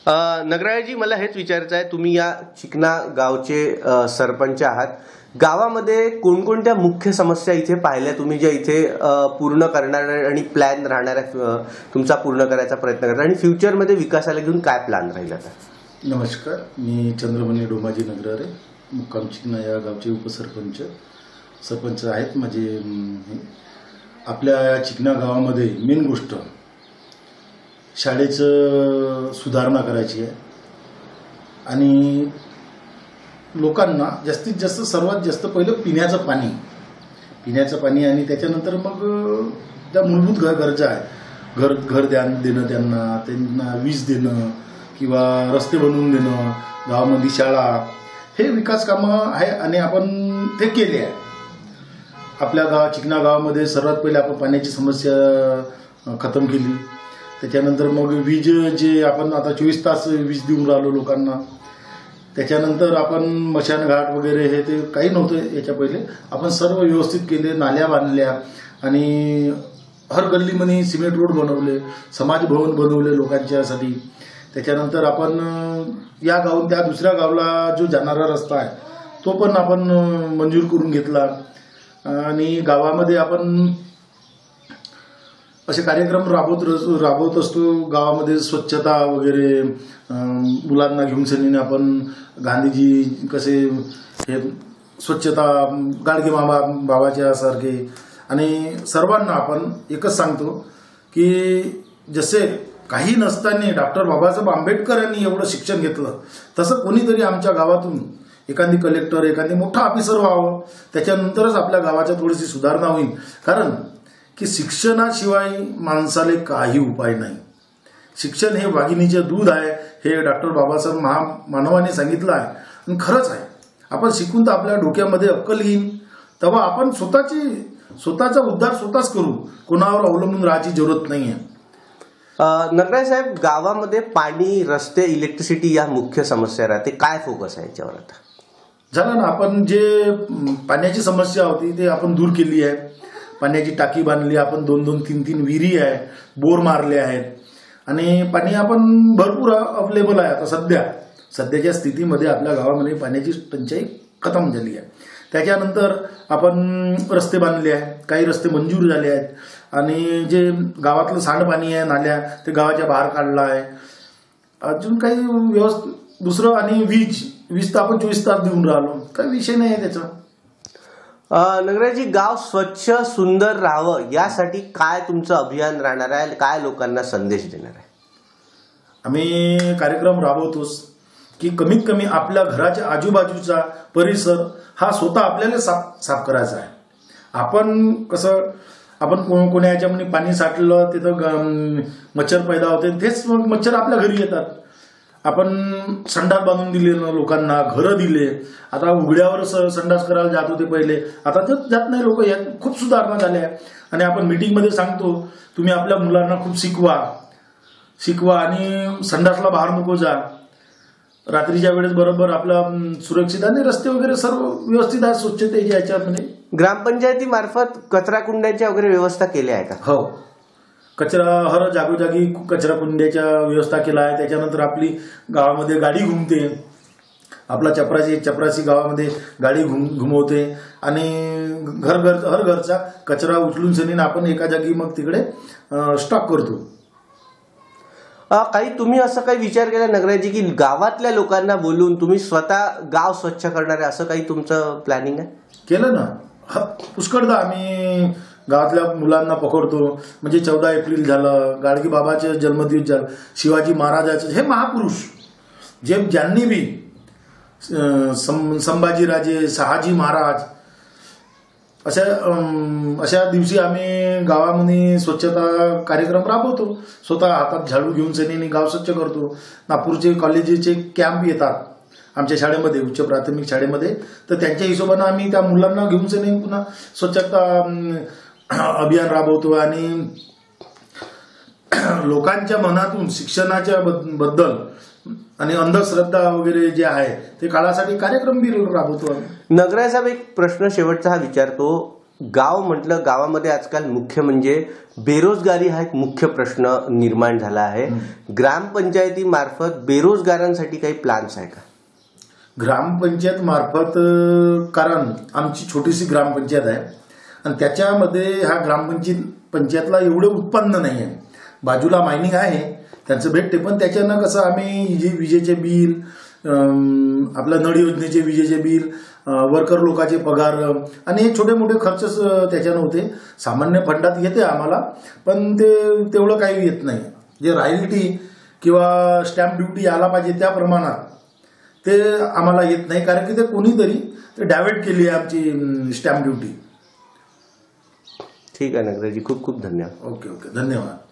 नगराळजी, मला हेच विचारायचं आहे, तुम्ही या चिकना गावचे सरपंच आहात. गावामध्ये कोणकोणत्या मुख्य समस्या इथे पाहिल्या तुम्ही, ज्या इथे पूर्ण करणाऱ्या आणि प्लॅन राहणाऱ्या तुमचा पूर्ण करायचा प्रयत्न करता, आणि फ्युचरमध्ये विकासाला घेऊन काय प्लॅन राहील आता? नमस्कार, मी चंद्रमणी डोमाजी नगरारे, मुक्काम चिकना या गावचे सरपंच आहेत माझे. आपल्या चिकना गावामध्ये मेन गोष्ट शाळेचं सुधारणा करायची आहे आणि लोकांना जास्तीत जास्त सर्वात जास्त पहिलं पिण्याचं पाणी आणि त्याच्यानंतर मग त्या मूलभूत गरजा आहे. घर देणं, त्यांना वीज देणं किंवा रस्ते बनवून देणं, गावामध्ये शाळा, हे विकास कामं आहे आणि आपण ते केले आहे. आपल्या चिकना गावामध्ये सर्वात पहिले आपण पाण्याची समस्या खतम केली. त्याच्यानंतर मग वीज, जे आपण आता 24 तास वीज देऊन राहिलो लोकांना. त्याच्यानंतर आपण मशानघाट वगैरे हे ते काही नव्हतं याच्या पहिले, आपण सर्व व्यवस्थित केले. नाल्या बांधल्या आणि हर गल्लीमध्ये सिमेंट रोड बनवले, समाज भवन बनवले लोकांच्यासाठी. त्याच्यानंतर आपण या गावात त्या दुसऱ्या गावाला जो जाणारा रस्ता आहे तो पण आपण मंजूर करून घेतला. आणि गावामध्ये आपण असे कार्यक्रम राबवत असतो. गावामध्ये स्वच्छता वगैरे, मुलांना घेऊन सनीने आपण गांधीजी कसे हे स्वच्छता, गाडगे बाबाच्या सारखे. आणि सर्वांना आपण एकच सांगतो की जसे काही नसताना डॉक्टर बाबासाहेब आंबेडकर यांनी एवढं शिक्षण घेतलं, तसं कोणीतरी आमच्या गावातून एखादी कलेक्टर, एखादी मोठा ऑफिसर व्हावं. त्याच्यानंतरच आपल्या गावाच्या थोडीशी सुधारणा होईल. कारण की शिक्षणाशिवाय माणसाले काही उपाय नाही. शिक्षण हे वाघिणीचे दूध आहे, हे डॉक्टर बाबासाहेब महामानवाने सांगितलं आहे आणि खरंच आहे. आपण शिकून तर आपल्या डोक्यामध्ये अक्कल येईल, तेव्हा आपण स्वतःचा उद्धार स्वतःच करू. कोणावर अवलंबून राहायची जरूरत नाही आहे. नगराज साहेब, गावामध्ये पाणी, रस्ते, इलेक्ट्रिसिटी या मुख्य समस्या राहते, काय फोकस आहे याच्यावर आता? झालं ना, आपण जे पाण्याची समस्या होती ते आपण दूर केली आहे. पाण्याची टाकी बांधली आपण, 2-2, 3-3 विहिरी आहे, बोर मारले आहेत आणि पाणी आपण भरपूर अवेलेबल आहे. आता सध्याच्या स्थितीमध्ये आपल्या गावामध्ये पाण्याची टंचाई खतम झाली आहे. त्याच्यानंतर आपण रस्ते बांधले आहे, काही रस्ते मंजूर झाले आहेत आणि जे गावातलं सांडपाणी आहे, नाल्या, ते गावाच्या बाहेर काढला आहे. अजून काही दुसरं, आणि वीज तर आपण 24 तास देऊन राहिलो, काही विषय नाही आहे त्याचा. नगराजी, गाव स्वच्छ सुंदर राहावं यासाठी काय तुमचं अभियान राहणार आहे? काय लोकांना संदेश देणार आहे? आम्ही कार्यक्रम राबवतोच की कमीत कमी आपल्या घराच्या आजूबाजूचा परिसर हा स्वतः आपल्याला साफ करायचा आहे. आपण कोण्या याच्यामध्ये पाणी साठलं तिथं मच्छर पैदा होते, तेच मग मच्छर आपल्या घरी येतात. आपण संडास बांधून दिले ना लोकांना, घरं दिले. आता उघड्यावर संडास करायला जात होते पहिले, आता तर जात नाही लोक. यात खूप सुधारणा झाल्या. आणि आपण मीटिंगमध्ये सांगतो, तुम्ही आपल्या मुलांना खूप शिकवा आणि संडासला बाहेर नको जा. रात्रीच्या वेळेस बरोबर आपला सुरक्षित, आणि रस्ते वगैरे सर्व व्यवस्थित आहे स्वच्छतेच्या याच्यामध्ये. ग्रामपंचायतीमार्फत कचरा कुंड्यांच्या वगैरे व्यवस्था केल्या आहे का? हो, कचरा हर जागोजागी कचरा कुंड्याच्या व्यवस्था केला आहे. त्याच्यानंतर आपली गावामध्ये गाडी घुमते, आपला चपराशी गावामध्ये गाडी घुमवते आणि हर घरचा कचरा उचलून सनीन आपण एका जागी मग तिकडे स्टॉक करतो. काही तुम्ही असं काही विचार केला नगराजी की गावातल्या लोकांना बोलून तुम्ही स्वतः गाव स्वच्छ करणार आहे, असं काही तुमचं प्लॅनिंग आहे? केलं ना, पुष्कळदा आम्ही गावातल्या मुलांना पकडतो. म्हणजे 14 एप्रिल झालं, गाडगे बाबाचे जन्मदिवस झालं, शिवाजी महाराजाचे, हे महापुरुष ज्यांनी बी संभाजीराजे, शहाजी महाराज, अशा दिवशी आम्ही गावामध्ये स्वच्छता कार्यक्रम राबवतो. स्वतः हातात झाडू घेऊन सनी गाव स्वच्छ करतो. नागपूरचे कॉलेजेसचे कॅम्प येतात आमच्या शाळेमध्ये, उच्च प्राथमिक शाळेमध्ये, तर त्यांच्या हिशोबानं आम्ही त्या मुलांना घेऊन सनी पुन्हा स्वच्छता अभियान राबवतो. आणि लोकांच्या मनातून शिक्षणाच्या बद्दल आणि अंधश्रद्धा वगैरे जे आहे ते काळासाठी कार्यक्रम बी राबवतो. नगराज साहेब, एक प्रश्न शेवटचा हा विचारतो, गाव म्हटलं, गावामध्ये आजकाल मुख्य म्हणजे बेरोजगारी हा एक मुख्य प्रश्न निर्माण झाला आहे. ग्रामपंचायतीमार्फत बेरोजगारांसाठी काही प्लॅन्स आहे का? ग्रामपंचायत मार्फत, कारण आमची छोटीशी ग्रामपंचायत आहे आणि त्याच्यामध्ये ह्या ग्रामपंचायतला एवढं उत्पन्न नाही आहे. बाजूला मायनिंग आहे, त्यांचं भेटते, पण त्याच्यानं कसं आम्ही विजेचे बिल, आपल्या नळ योजनेचे विजेचे बिल, वर्कर लोकांचे पगार आणि हे छोटे मोठे खर्च त्याच्यानं होते. सामान्य फंडात येते आम्हाला, पण ते तेवढं काही येत नाही. जे रॉयल्टी किंवा स्टॅम्प ड्युटी आला पाहिजे त्या प्रमाणात ते आम्हाला येत नाही, कारण की ते कोणीतरी ते डायव्हर्ट केली आहे आमची स्टॅम्प ड्युटी. ठीक आहे नगराजी, खूप खूप धन्यवाद. ओके, धन्यवाद.